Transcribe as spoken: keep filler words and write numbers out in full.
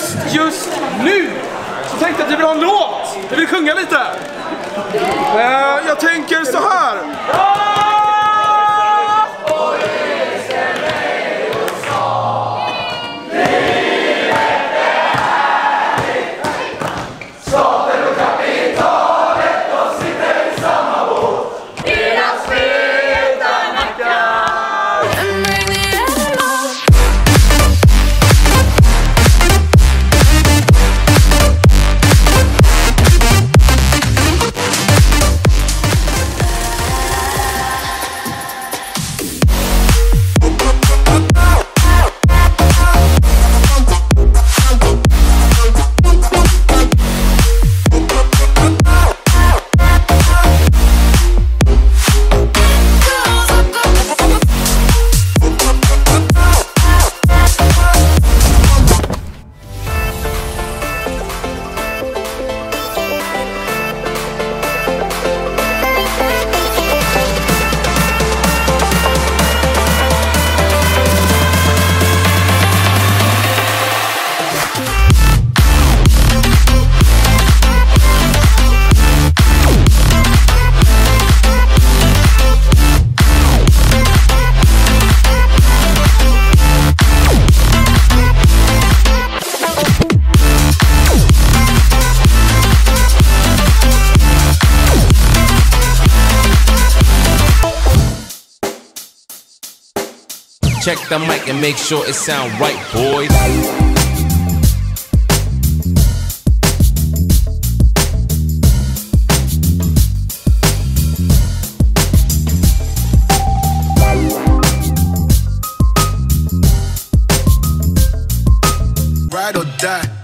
just, just nu så tänkte jag att vi vill ha en låt. Vi vill sjunga lite. Eh, jag tänker så här. Check the mic and make sure it sound right, boys. Ride or die.